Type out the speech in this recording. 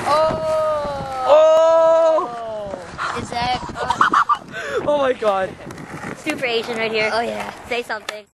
Oh! Is that... Oh my god. Super Asian right here. Oh yeah. Say something.